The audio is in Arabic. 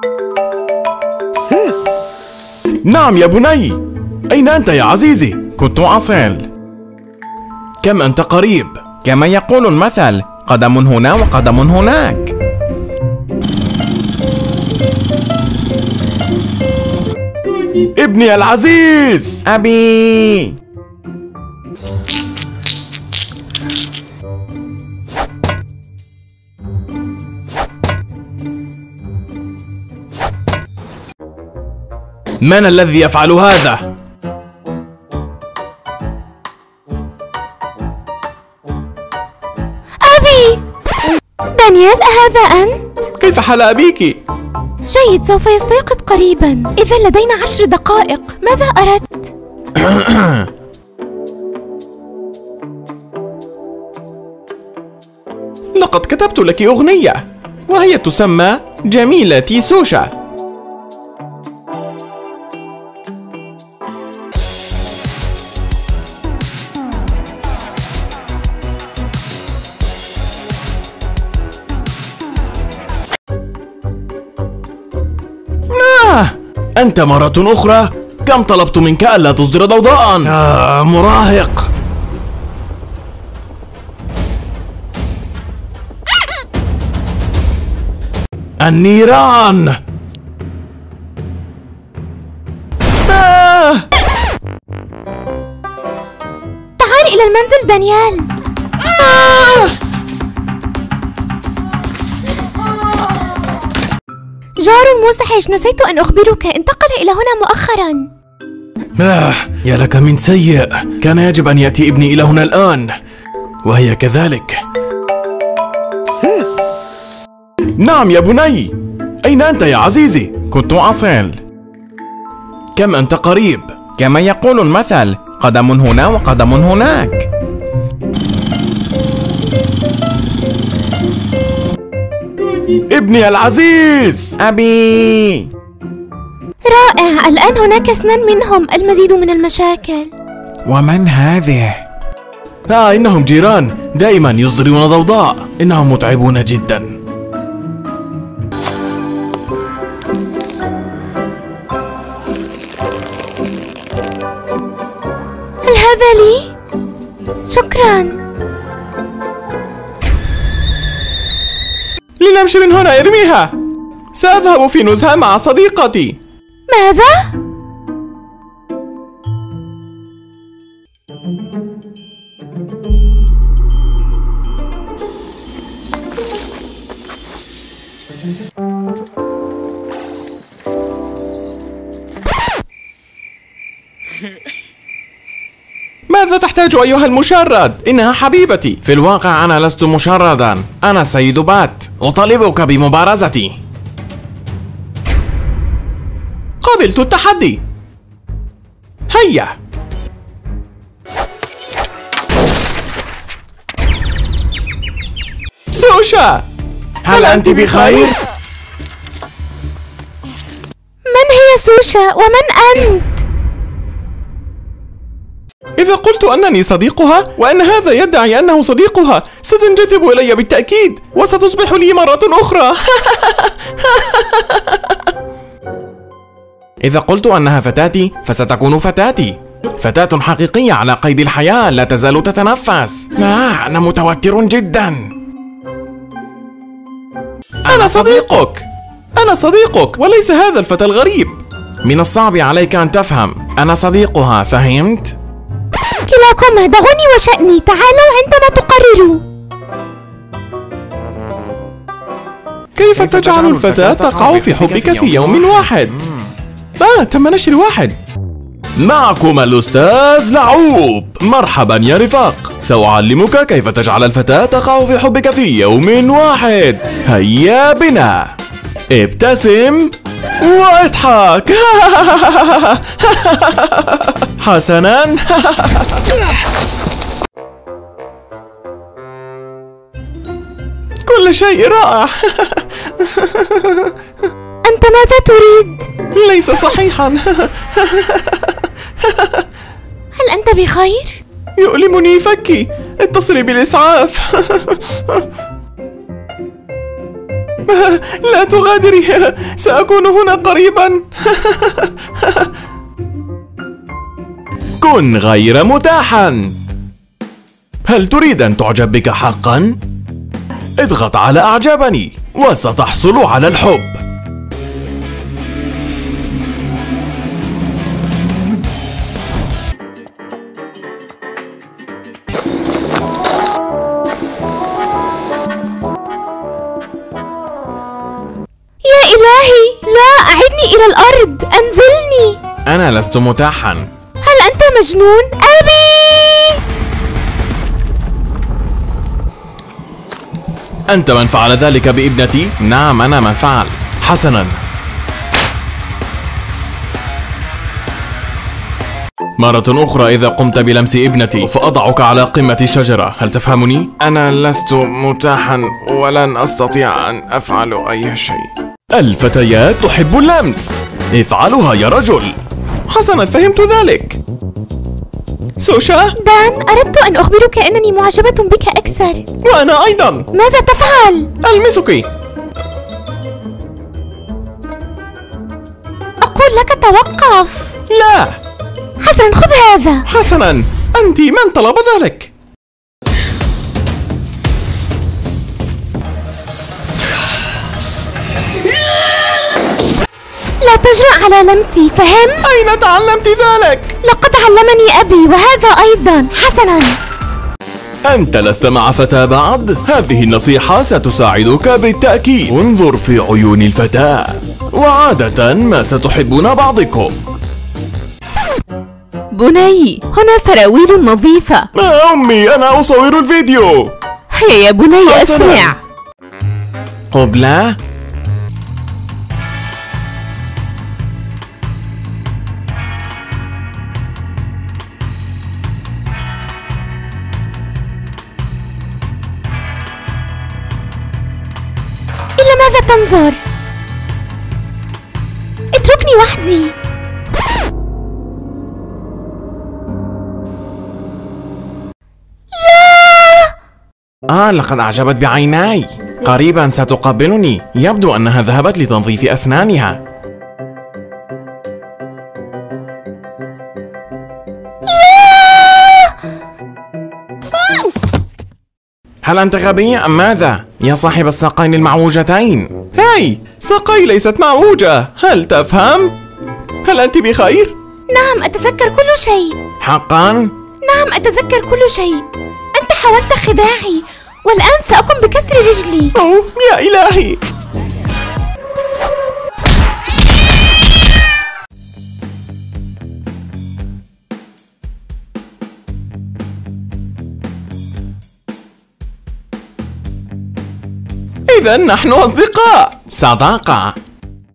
نعم يا بني. أين أنت يا عزيزي؟ كنت أصل. كم أنت قريب؟ كما يقول المثل: قدم هنا وقدم هناك. ابني العزيز. أبي. من الذي يفعل هذا؟ أبي! دانيال، أهذا أنت؟ كيف حال أبيك؟ جيد، سوف يستيقظ قريبا. إذا لدينا 10 دقائق، ماذا أردت؟ لقد كتبت لك أغنية وهي تسمى جميلتي سوشا. أنت مرة أخرى؟ كم طلبت منك ألا تصدر ضوضاء؟ مراهق. النيران. تعال إلى المنزل دانيال. جار مزعج، نسيت أن أخبرك، انتقل إلى هنا مؤخرا. يا لك من سيء، كان يجب أن يأتي ابني إلى هنا الآن، وهي كذلك. نعم يا بني. أين أنت يا عزيزي؟ كنت أصل. كم أنت قريب؟ كما يقول المثل: قدم هنا وقدم هناك. ابني العزيز. أبي. رائع، الآن هناك 2 منهم. المزيد من المشاكل. ومن هذه؟ إنهم جيران، دائما يصدرون ضوضاء. إنهم متعبون جدا. هل هذا لي؟ شكرا. لنمشي من هنا، ارميها. سأذهب في نزهة مع صديقتي. ماذا؟ ماذا تحتاج أيها المشرد؟ إنها حبيبتي. في الواقع أنا لست مشردا، أنا سيد بات، أطالبك بمبارزتي. قبلت التحدي. هيا. سوشا، هل أنت بخير؟ من هي سوشا ومن أنت؟ إذا قلت أنني صديقها وأن هذا يدعي أنه صديقها ستنجذب إلي بالتأكيد وستصبح لي مرة أخرى. إذا قلت أنها فتاتي فستكون فتاتي، فتاة حقيقية على قيد الحياة لا تزال تتنفس. أنا متوتر جدا. أنا صديقك وليس هذا الفتى الغريب. من الصعب عليك أن تفهم، أنا صديقها، فهمت؟ كلاكما دعوني وشأني، تعالوا عندما تقرروا. كيف تجعل الفتاة تقع في حبك في يوم واحد؟ تم نشر واحد. معكم الأستاذ لعوب. مرحبا يا رفاق، سأعلمك كيف تجعل الفتاة تقع في حبك في يوم واحد. هيا بنا، ابتسم واضحك. حسنا. كل شيء رائع. أنت ماذا تريد؟ ليس صحيحا. هل أنت بخير؟ يؤلمني فكي، اتصلي بالإسعاف. لا تغادري، سأكون هنا قريبا. كن غير متاحا. هل تريد أن تعجب بك حقا؟ اضغط على أعجبني وستحصل على الحب. يا إلهي، لا، أعدني إلى الأرض، أنزلني. أنا لست متاحا. هل أنت مجنون؟ أبي! أنت من فعل ذلك بابنتي؟ نعم، أنا من فعل. حسنا. مرة أخرى إذا قمت بلمس ابنتي فأضعك على قمة الشجرة، هل تفهمني؟ أنا لست متاحا ولن أستطيع أن أفعل أي شيء. الفتيات تحب اللمس، افعلها يا رجل. حسنا، فهمت ذلك. سوشا؟ دان، أردت أن أخبرك أنني معجبة بك أكثر. وأنا أيضا. ماذا تفعل؟ ألمسك. أقول لك توقف. لا. حسنا، خذ هذا. حسنا، أنت من طلب ذلك؟ لا تجرأ على لمسي، فهم؟ أين تعلمت ذلك؟ لقد علمني أبي، وهذا أيضا. حسنا. أنت لست مع فتاة بعد؟ هذه النصيحة ستساعدك بالتأكيد. انظر في عيون الفتاة، وعادة ما ستحبون بعضكم. بني، هنا سراويل نظيفة. أمي، أنا أصور الفيديو. هيا يا بني، أسرع. قبلة؟ إلى ماذا تنظر؟ اتركني وحدي. لقد أعجبت بعيناي. قريبا ستقبلني. يبدو أنها ذهبت لتنظيف أسنانها. هل أنت غبي أم ماذا؟ يا صاحب الساقين المعوجتين. هاي، ساقي ليست معوجة، هل تفهم؟ هل أنت بخير؟ نعم، أتذكر كل شيء. حقا؟ نعم، أتذكر كل شيء. أنت حاولت خداعي، والآن سأقوم بكسر رجلي. أوه يا إلهي. إذا نحن أصدقاء. صداقة.